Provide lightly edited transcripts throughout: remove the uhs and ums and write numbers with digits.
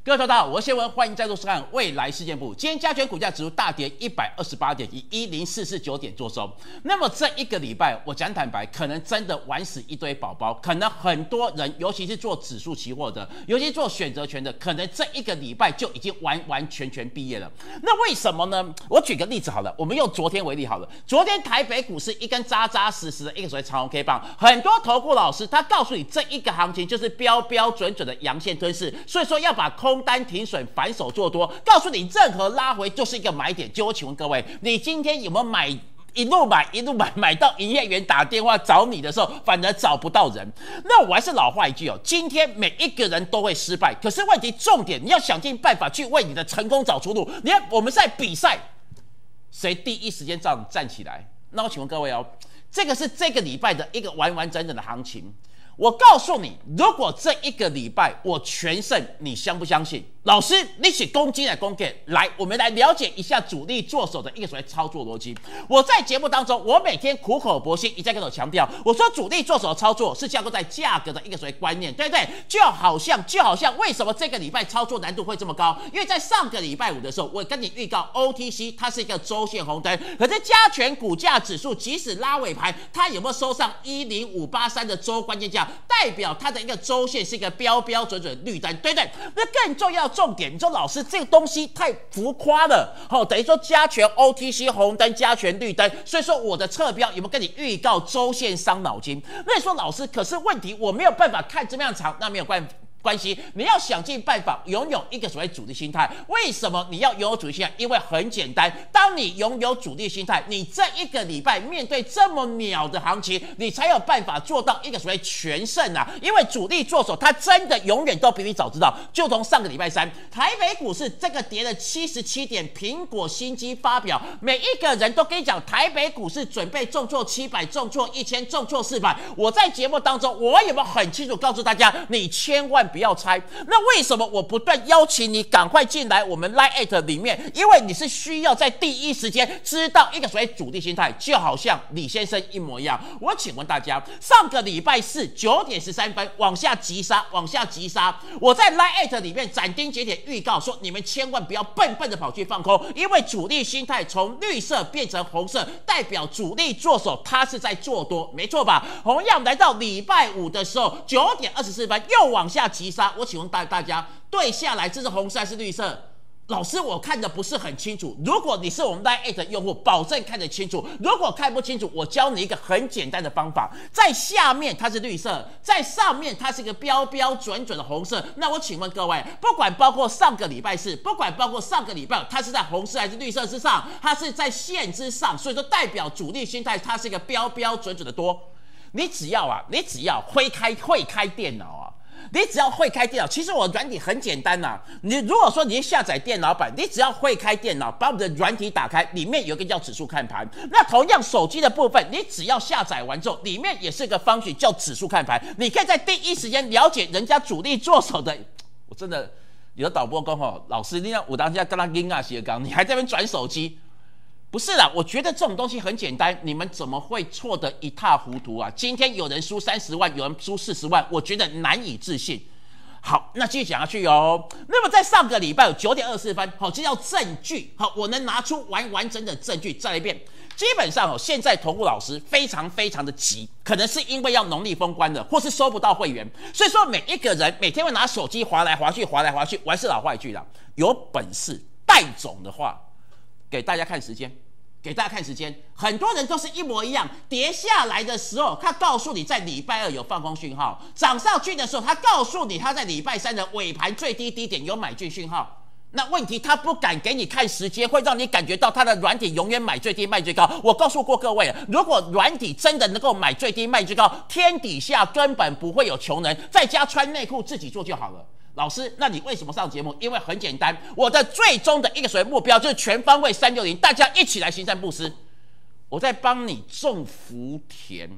各位大家好，我是谢文，欢迎再度收看未来事件部。今天加权股价指数大跌128点，以10449点做收。那么这一个礼拜，我讲坦白，可能真的玩死一堆宝宝，可能很多人，尤其是做指数期货的，尤其是做选择权的，可能这一个礼拜就已经完全毕业了。那为什么呢？我举个例子好了，我们用昨天为例好了。昨天台北股市一根扎实的一个所谓长红 K 棒，很多投顾老师他告诉你，这一个行情就是标准的阳线吞噬，所以说要把空单停损，反手做多，告诉你任何拉回就是一个买点。就我请问各位，你今天有没有买？一路买到营业员打电话找你的时候，反而找不到人。那我还是老话一句哦，今天每一个人都会失败，可是问题重点，你要想尽办法去为你的成功找出路。你看我们在比赛，谁第一时间站起来？那我请问各位哦，这个是这个礼拜的一个完整的行情。我告诉你，如果这一个礼拜我全胜，你相不相信？老师，你起攻击来攻给来，我们来了解一下主力做手的一个所谓操作逻辑。我在节目当中，我每天苦口婆心一再跟我强调，我说主力做手的操作是架构在价格的一个所谓观念，对不对？就好像为什么这个礼拜操作难度会这么高？因为在上个礼拜五的时候，我跟你预告 OTC 它是一个周线红灯，可是加权股价指数即使拉尾盘，它有没有收上10583的周关键价？代表它的一个周线是一个标准绿灯，对不对？那更重要的重点，你说老师这个东西太浮夸了，等于说加权 OTC 红灯，加权绿灯，所以说我的侧标有没有跟你预告周线伤脑筋？那你说老师，可是问题我没有办法看这么样长，那没有关系，你要想尽办法拥有一个所谓主力心态。为什么你要拥有主力心态？因为很简单，当你拥有主力心态，你这一个礼拜面对这么鸟的行情，你才有办法做到一个所谓全胜啊！因为主力做手，他真的永远都比你早知道。就从上个礼拜三，台北股市这个跌了77点，苹果新机发表，每一个人都跟你讲，台北股市准备重挫700，重挫1000，重挫400。我在节目当中，我有没有很清楚告诉大家，你千万不要猜。那为什么我不断邀请你赶快进来我们 Line@ 里面？因为你是需要在第一时间知道一个所谓主力心态，就好像李先生一模一样。我请问大家，上个礼拜四9点13分往下急杀，我在 Line@ 里面斩钉截铁预告说，你们千万不要笨的跑去放空，因为主力心态从绿色变成红色，代表主力做手他是在做多，没错吧？同样来到礼拜五的时候9点24分又往下急杀，我请问大家对下来这是红色还是绿色？老师，我看的不是很清楚。如果你是我们 Line@ 的用户，保证看得清楚。如果看不清楚，我教你一个很简单的方法，在下面它是绿色，在上面它是一个标准的红色。那我请问各位，不管包括上个礼拜四，不管包括上个礼拜，它是在红色还是绿色之上，它是在线之上，所以说代表主力心态它是一个标准的多。你只要会开电脑啊。你只要会开电脑，其实我软体很简单呐。你如果说你下载电脑版，你只要会开电脑，把我们的软体打开，里面有一个叫指数看盘。那同样手机的部分，你只要下载完之后，里面也是个方式叫指数看盘。你可以在第一时间了解人家主力做手的。我真的有的导播说吼，老师，你让我当下跟他硬啊斜杠，你还在那边转手机。不是啦，我觉得这种东西很简单，你们怎么会错得一塌糊涂啊？今天有人输30万，有人输40万，我觉得难以置信。好，那继续讲下去哦。那么在上个礼拜有9点24分，好，这叫证据。好，我能拿出完整的证据。再来一遍，基本上现在投顾老师非常的急，可能是因为要农历封关了，或是收不到会员，所以说每一个人每天会拿手机滑来滑去。我还是老话一句啦，有本事带种的话，给大家看时间。很多人都是一模一样，跌下来的时候，他告诉你在礼拜2有放空讯号；涨上去的时候，他告诉你他在礼拜3的尾盘最低低点有买进讯号。那问题他不敢给你看时间，会让你感觉到他的软体永远买最低卖最高。我告诉过各位，如果软体真的能够买最低卖最高，天底下根本不会有穷人，在家穿内裤自己做就好了。老师，那你为什么上节目？因为很简单，我的最终的一个所谓目标就是全方位360，大家一起来行善布施。我在帮你种福田，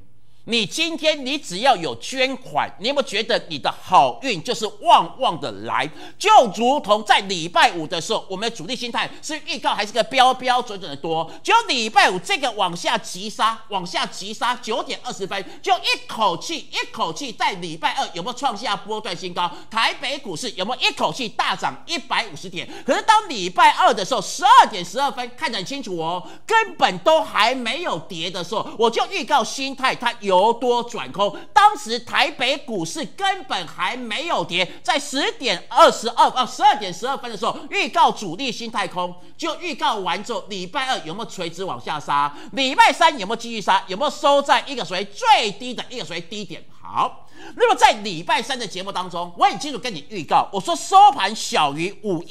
你今天你只要有捐款，你有没有觉得你的好运就是旺旺的来？就如同在礼拜五的时候，我们的主力心态是预告还是个标标准准的多，就礼拜五这个往下急杀9点20分，就一口气在礼拜二有没有创下波段新高？台北股市有没有一口气大涨150点？可是当礼拜二的时候，12点12分看得很清楚哦，根本都还没有跌的时候，我就预告心态它由多转空。当时台北股市根本还没有跌，在12点12分的时候预告主力心态空，就预告完之后，礼拜二有没有垂直往下杀？礼拜三有没有继续杀？有没有收在一个属于最低的一个属于低点？好，那么在礼拜三的节目当中，我很清楚跟你预告，我说收盘小于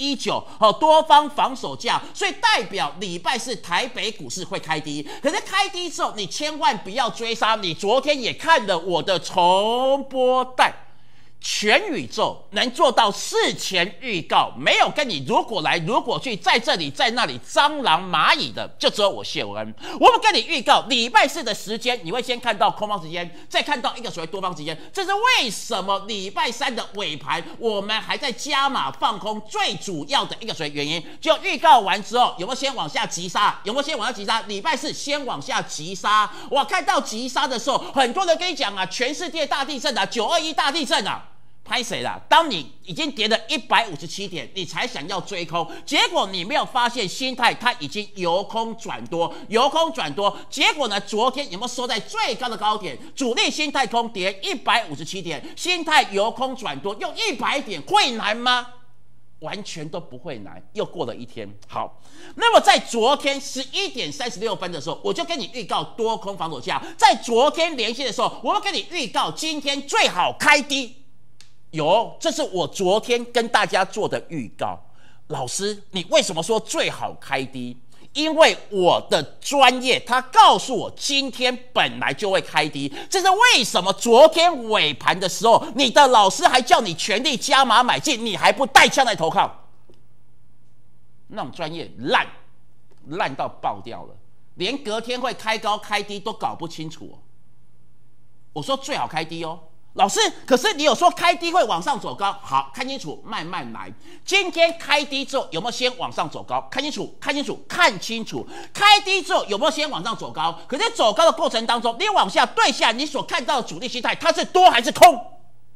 519，多方防守价，所以代表礼拜四台北股市会开低。可是开低之后，你千万不要追杀。你昨天也看了我的重播带。全宇宙能做到事前预告，没有跟你如果来如果去，在这里在那里蟑螂蚂蚁的，就只有我谢文恩。我们跟你预告礼拜四的时间，你会先看到空方时间，再看到一个所谓多方时间。这是为什么礼拜三的尾盘我们还在加码放空最主要的一个所谓原因。就预告完之后，有没有先往下急杀？有没有先往下急杀？礼拜四先往下急杀。我看到急杀的时候，很多人跟你讲啊，全世界大地震啊，921大地震啊。拍谁啦？当你已经跌了157点，你才想要追空，结果你没有发现心态它已经由空转多，结果呢？昨天有没有收在最高的高点？主力心态空跌157点，心态由空转多，用100点会难吗？完全都不会难。又过了一天，好，那么在昨天11点36分的时候，我就跟你预告多空防守价。在昨天连线的时候，我要跟你预告今天最好开低。有，这是我昨天跟大家做的预告。老师，你为什么说最好开低？因为我的专业，他告诉我今天本来就会开低。这是为什么昨天尾盘的时候，你的老师还叫你全力加码买进，你还不带枪来投靠？那种专业烂到爆掉了，连隔天会开高开低都搞不清楚哦。我说最好开低哦。老师，可是你有说开低会往上走高，好，看清楚，慢慢来。今天开低之后有没有先往上走高？看清楚，开低之后有没有先往上走高？可是走高的过程当中，你往下对下，你所看到的主力心态，它是多还是空？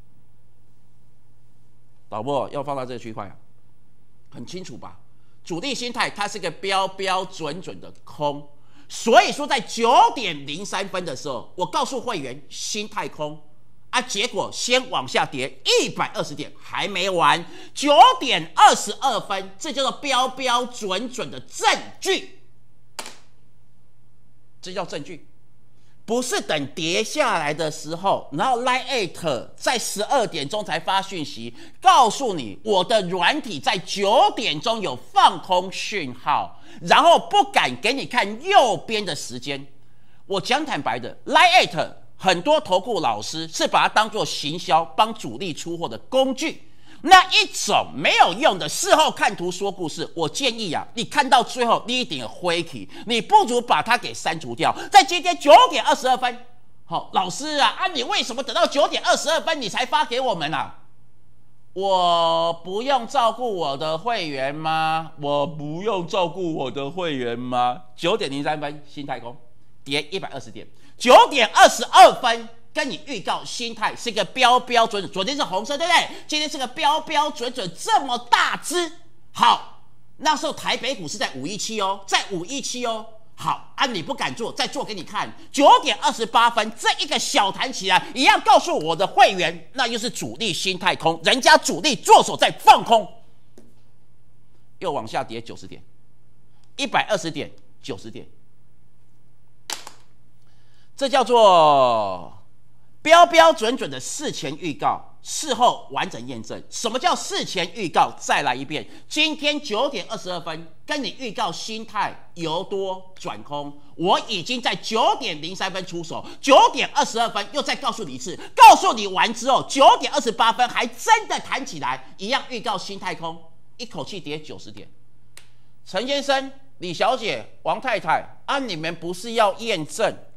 导播要放到这个区块啊，很清楚吧？主力心态它是个标准的空，所以说在9点03分的时候，我告诉会员心态空。结果先往下跌120点，还没完，9点22分，这叫做标准的证据，这叫证据，不是等跌下来的时候，然后 Line@ 在12点钟才发讯息告诉你，我的软体在9点钟有放空讯号，然后不敢给你看右边的时间。我讲坦白的 ，Line@很多投顾老师是把它当作行销帮主力出货的工具，那一种没有用的事后看图说故事，我建议你看到最后你一定灰体，你不如把它给删除掉。在今天9点22分，老师你为什么等到9点22分你才发给我们啊？我不用照顾我的会员吗？9点03分，心态空，跌120点。9点22分，跟你预告心态是一个标准，昨天是红色，对不对？今天是个标准，这么大只。好，那时候台北股市在517哦，好你不敢做，再做给你看。9点28分，这一个小弹起来，一样告诉我的会员，那又是主力心态空，人家主力做手在放空，又往下跌90点，120点，90点。这叫做标准的事前预告，事后完整验证。什么叫事前预告？再来一遍，今天9点22分跟你预告心态由多转空，我已经在9点03分出手，9点22分又再告诉你一次，告诉你完之后，9点28分还真的弹起来，一样预告心态空，一口气跌90点。陈先生、李小姐、王太太你们不是要验证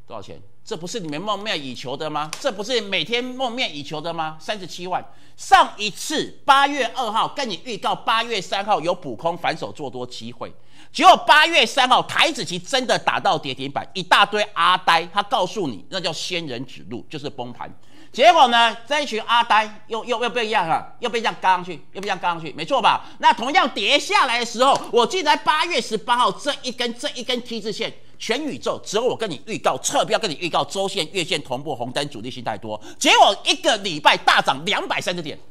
多少钱？这不是你们梦寐以求的吗？这不是每天梦寐以求的吗？37万。上一次8月2号跟你预告8月3号有补空反手做多机会，结果8月3号台指期真的打到跌停板，一大堆阿呆他告诉你那叫仙人指路，就是崩盘。结果呢，这一群阿呆又被一样啊，又被这样嘎上去，又被这样嘎上去，没错吧？那同样跌下来的时候，我记得在8月18号这一根 T 字线。全宇宙只有我跟你预告侧标，跟你预告周线、月线同步红灯，主力心态多，结果一个礼拜大涨230点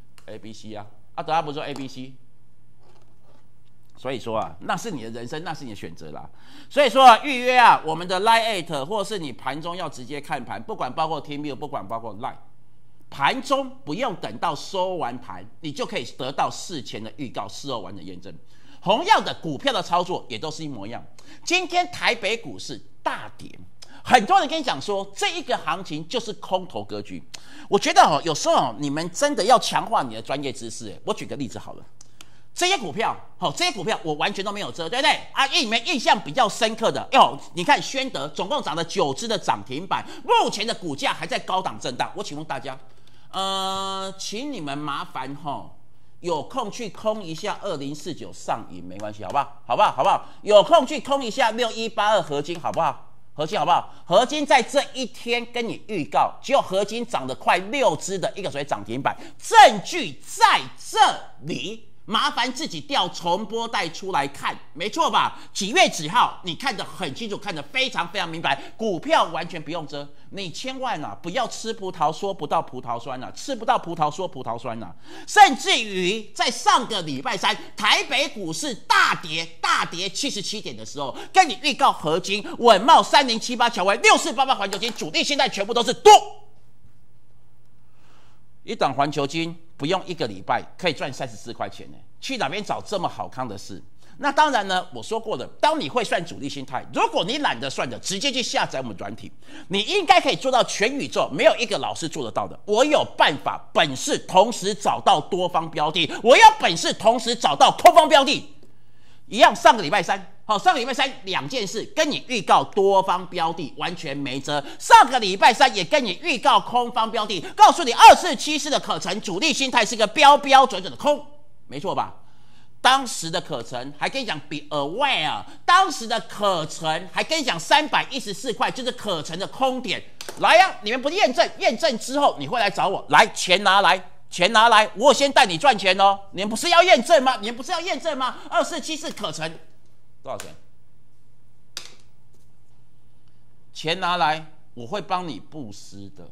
，ABC 啊，阿德拉不是说 ABC， 所以说啊，那是你的人生，那是你的选择啦。所以说啊，预约啊，我们的 Line 或是你盘中要直接看盘，不管包括 TeamView， 不管包括 Line， 盘中不用等到收完盘，你就可以得到事前的预告，事后完的验证。同样的股票的操作也都是一模一样。今天台北股市大跌，很多人跟你讲说这一个行情就是空头格局。我觉得有时候你们真的要强化你的专业知识。我举个例子好了，这些股票我完全都没有遮，对不对啊？你们印象比较深刻的你看宣德总共涨了9只的涨停板，目前的股价还在高档震荡。我请问大家，请你们麻烦有空去空一下2049上影没关系，好不好？好不好？好不好？有空去空一下6182合金，好不好？合金好不好？合金在这一天跟你预告，只有合金涨了快6只的一个所谓涨停板，证据在这里。麻烦自己调重播带出来看，没错吧？几月几号？你看得很清楚，看得非常非常明白。股票完全不用遮，你千万不要吃葡萄说不到葡萄酸吃不到葡萄说葡萄酸甚至于在上个礼拜3，台北股市大跌77点的时候，跟你预告合金、稳懋、3078乔威、6488环球金，主力现在全部都是多。一档环球金不用1个礼拜可以赚34块钱呢，去哪边找这么好康的事？那当然呢，我说过的，当你会算主力心态，如果你懒得算的，直接去下载我们软体，你应该可以做到全宇宙没有一个老师做得到的。我有办法、本事同时找到多方标的，我有本事同时找到空方标的。一样，上个礼拜3，上个礼拜32件事，跟你预告多方标的完全没辙。上个礼拜3也跟你预告空方标的，告诉你2474的可成主力心态是个标准的空，没错吧？当时的可成还跟你讲 be aware， 当时的可成还跟你讲314块就是可成的空点。来呀，你们不验证，验证之后你会来找我，来钱拿来。钱拿来，我先带你赚钱哦！你们不是要验证吗？2474可成多少钱？钱拿来，我会帮你布施的。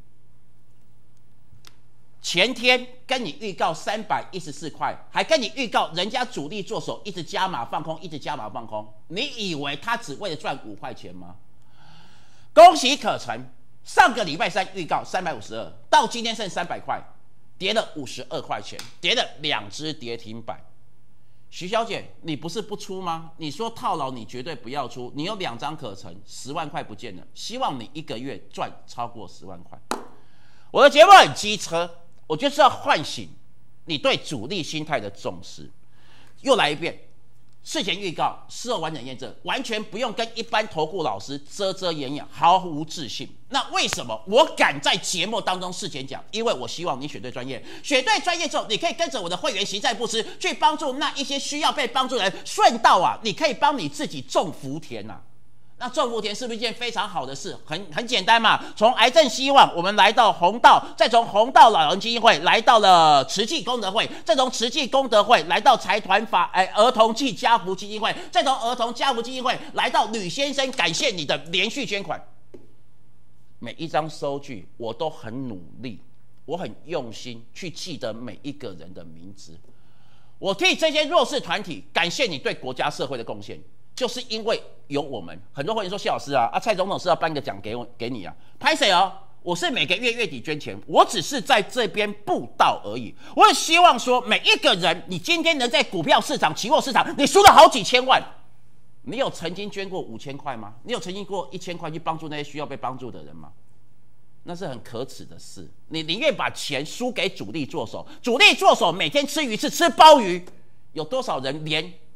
前天跟你预告314块，还跟你预告人家主力做手一直加码放空，一直加码放空，你以为他只为了赚5块钱吗？恭喜可成，上个礼拜3预告352，到今天剩300块。跌了52块钱，跌了2只跌停板。徐小姐，你不是不出吗？你说套牢，你绝对不要出。你有2张可成，10万块不见了。希望你1个月赚超过10万块。我的节目很机车，我就是要唤醒你对主力心态的重视。又来一遍，事前预告，事后完整验证，完全不用跟一般投顾老师遮掩掩，毫无自信。那为什么我敢在节目当中事前讲？因为我希望你选对专业，选对专业之后，你可以跟着我的会员行善布施，去帮助那一些需要被帮助的人，顺道你可以帮你自己种福田那种福田是不是一件非常好的事？很简单嘛，从癌症希望我们来到弘道，再从弘道老人基金会来到了慈济功德会，再从慈济功德会来到财团儿童济家福基金会，再从儿童家福基金会来到吕先生，感谢你的连续捐款。每一张收据我都很努力，我很用心去记得每一个人的名字。我替这些弱势团体感谢你对国家社会的贡献。就是因为有我们，很多会员说谢老师蔡总统是要颁个奖给你拍谁我是每个月底捐钱，我只是在这边布道而已。我也希望说每一个人，你今天能在股票市场、期货市场，你输了好几千万，你有曾经捐过5000块吗？你有曾经过1000块去帮助那些需要被帮助的人吗？那是很可耻的事。你宁愿把钱输给主力做手，主力做手每天吃鱼翅、吃鲍鱼，有多少人连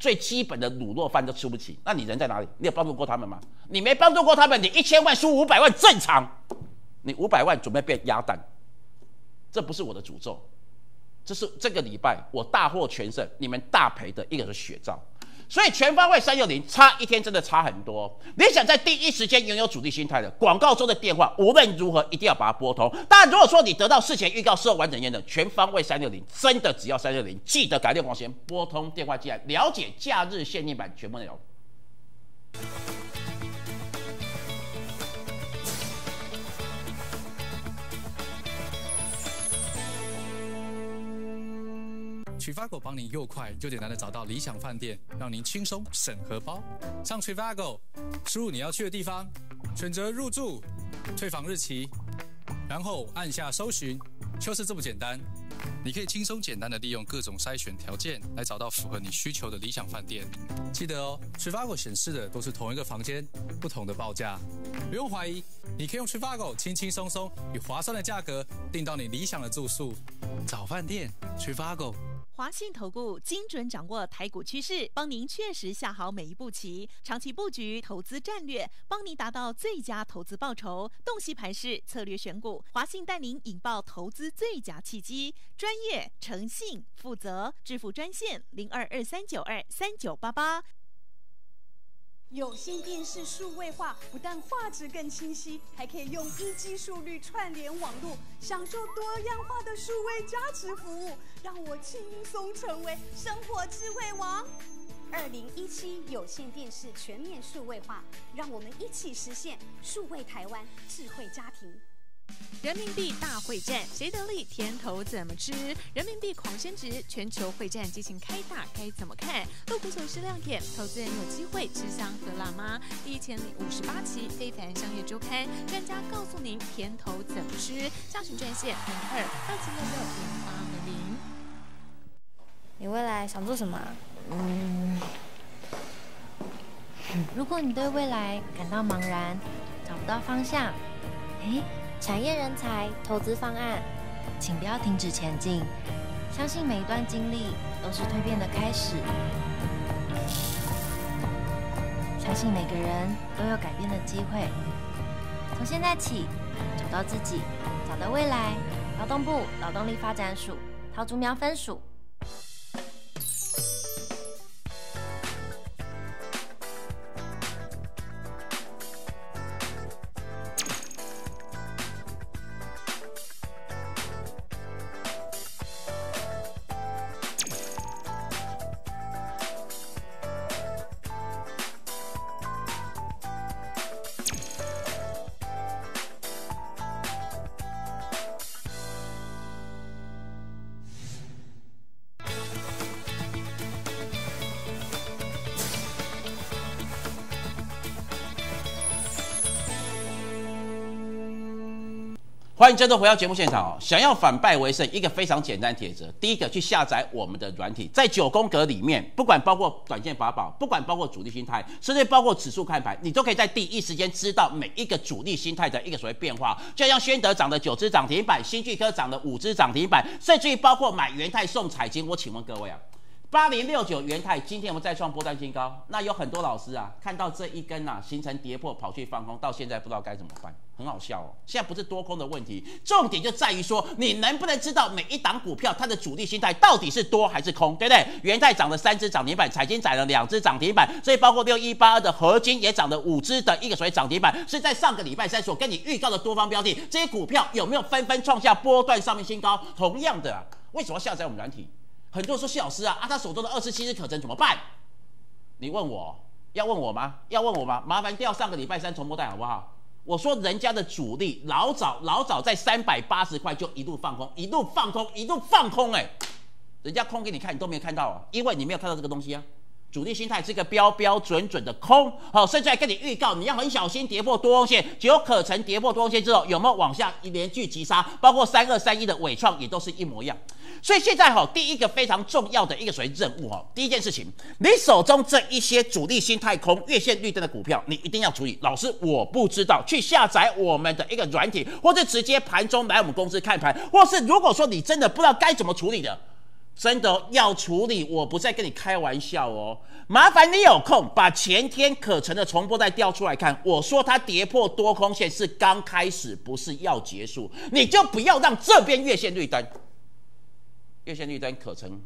最基本的卤肉饭都吃不起，那你人在哪里？你有帮助过他们吗？你没帮助过他们，你1000万输500万正常，你500万准备变鸭蛋，这不是我的诅咒，这是这个礼拜我大获全胜，你们大赔的一个是血照。所以全方位360差一天真的差很多。你想在第一时间拥有主力心态的，广告中的电话无论如何一定要把它拨通。当然，如果说你得到事前预告、事后完整验证，全方位360真的只要360，记得改电话先拨通电话进来了解假日限定版全部内容。 Trivago 帮您又快又简单的找到理想饭店，让您轻松省荷包。上 Trivago， 输入你要去的地方，选择入住、退房日期，然后按下搜寻，就是这么简单。你可以轻松简单的利用各种筛选条件来找到符合你需求的理想饭店。记得哦 ，Trivago 显示的都是同一个房间，不同的报价。不用怀疑，你可以用 Trivago 轻轻松松以划算的价格订到你理想的住宿。找饭店 Trivago。 华信投顾精准掌握台股趋势，帮您确实下好每一步棋，长期布局投资战略，帮您达到最佳投资报酬。洞悉盘势，策略选股，华信带您引爆投资最佳契机，专业、诚信、负责。致富专线0223923988。 有线电视数位化，不但画质更清晰，还可以用1G 速率串联网络，享受多样化的数位加持服务，让我轻松成为生活智慧王。2017有线电视全面数位化，让我们一起实现数位台湾智慧家庭。 人民币大会战，谁得利？甜头怎么吃？人民币狂升值，全球会战激情开打，该怎么看？陆股首饰亮点，投资人有机会吃香喝辣吗？第1058期非凡商业周刊，专家告诉您甜头怎么吃。下询专线0227660800。 你未来想做什么？如果你对未来感到茫然，找不到方向，产业人才、投资方案，请不要停止前进。相信每一段经历都是蜕变的开始，相信每个人都有改变的机会。从现在起，找到自己，找到未来。劳动部劳动力发展署桃竹苗分署。 欢迎真的回到节目现场哦！想要反败为胜，一个非常简单铁则。第一个，去下载我们的软体，在9宫格里面，不管包括短线法宝，不管包括主力心态，甚至包括指数看盘，你都可以在第一时间知道每一个主力心态的一个所谓变化。就像宣德涨了9只涨停板，新巨科涨了5只涨停板，甚至于包括买元泰送彩金。我请问各位啊，8069元泰今天我们再创波段新高，那有很多老师啊，看到这一根啊形成跌破，跑去放空，到现在不知道该怎么办，很好笑哦。现在不是多空的问题，重点就在于说你能不能知道每一档股票它的主力心态到底是多还是空，对不对？元泰涨了3只涨停板，彩金涨了2只涨停板，所以包括6182的合金也涨了5只的一个所谓涨停板，是在上个礼拜三所跟你预告的多方标的，这些股票有没有纷纷创下波段上面新高？同样的啊，为什么要下载我们软体？很多人说谢老师啊，他手中的27日可成怎么办？你问我要问我吗？要问我吗？麻烦调上个礼拜三重播带好不好？我说人家的主力老早在380块就一路放空，一路放空，人家空给你看，你都没有看到啊，因为你没有看到这个东西啊。主力心态是一个标准的空，甚至还跟你预告你要很小心跌破多空线，只有可成跌破多空线之后有没有往下连续急杀，包括3231的伟创也都是一模一样。所以现在第一个非常重要的一个所谓任务第一件事情，你手中这一些主力心态空、月线绿灯的股票，你一定要处理。老师我不知道，去下载我们的一个软体，或者直接盘中来我们公司看盘，或是如果说你真的不知道该怎么处理的， 真的要处理，我不再跟你开玩笑哦。麻烦你有空把前天可成的重播带调出来看。我说它跌破多空线是刚开始，不是要结束。你就不要让这边月线绿灯，月线绿灯可成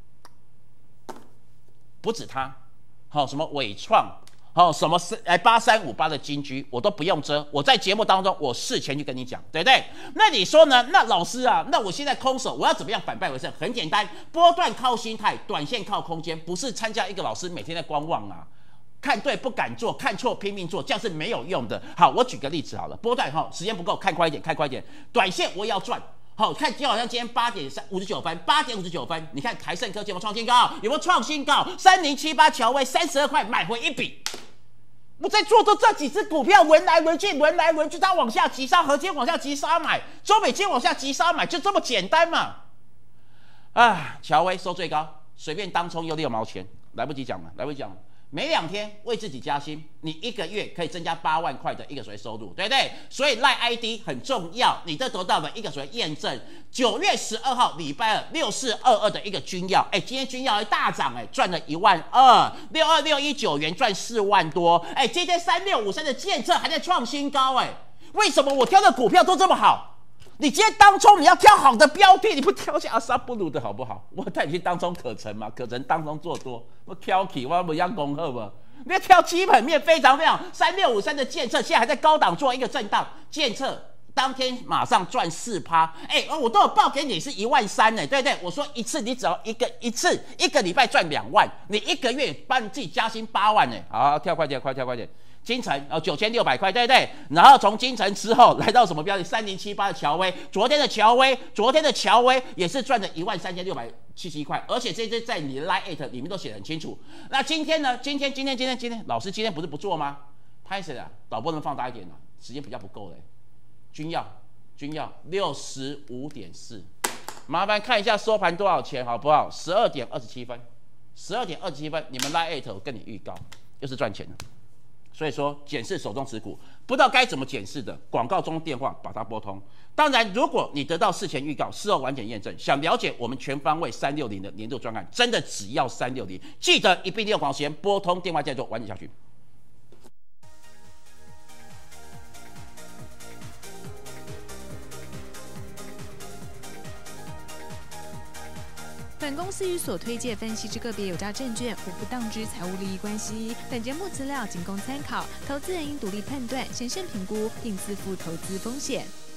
不止它，什么伟创。什么8358的金居，我都不用遮。我在节目当中，我事前就跟你讲，对不对？那你说呢？那老师啊，那我现在空手，我要怎么样反败为胜？很简单，波段靠心态，短线靠空间，不是参加一个老师每天在观望啊。看对不敢做，看错拼命做，这样是没有用的。好，我举个例子好了，波段时间不够，看快一点，看快一点。短线我也要赚。好，看就好像今天8点59分，8点59分，你看台盛科技有没有创新高？有没有创新高？3078乔威32块买回一笔。我在做这几只股票，轮来轮去，它往下急杀，合金往下急杀买，中美金往下急杀买，就这么简单嘛。乔威收最高，随便当冲又6毛钱，来不及讲了，每2天为自己加薪，你1个月可以增加8万块的一个所谓收入，对不对？所以赖 ID 很重要，你这得到的一个所谓验证。9月12号礼拜二6422的一个军药，今天军药还大涨，赚了12000，62619元赚4万多，今天3653的建测还在创新高，为什么我挑的股票都这么好？你今天当冲你要挑好的标的，你不挑下阿萨布鲁的好不好？我带你去当冲可成嘛？可成当冲做多，我挑起我不一样恭贺嘛？你要挑基本面非常3653的建测，现在还在高档做一个震荡，建测当天马上赚4%，我都有报给你是13000呢，对不对？我说一次你只要一个礼拜赚2万，你1个月帮你自己加薪8万呢。好，跳快点。金城9600块，对不对？然后从金城之后来到什么标的？3078的乔威，昨天的乔威也是赚了13671块，而且这只在你的 Line@ 里面都写得很清楚。那今天呢？今天，老师今天不是不做吗？拍谁啊？导播能放大一点啊，时间比较不够嘞。军药65.4，麻烦看一下收盘多少钱好不好？12点27分，你们 Line@ 我跟你预告，又是赚钱的。所以说，检视手中持股，不知道该怎么检视的，广告中电话把它拨通。当然，如果你得到事前预告，事后完整验证，想了解我们全方位360的年度专案，真的只要360，记得一并利用广告时间拨通电话再做完整下去。 本公司与所推介分析之个别有价证券无不当之财务利益关系。本节目资料仅供参考，投资人应独立判断、审慎评估，并自负投资风险。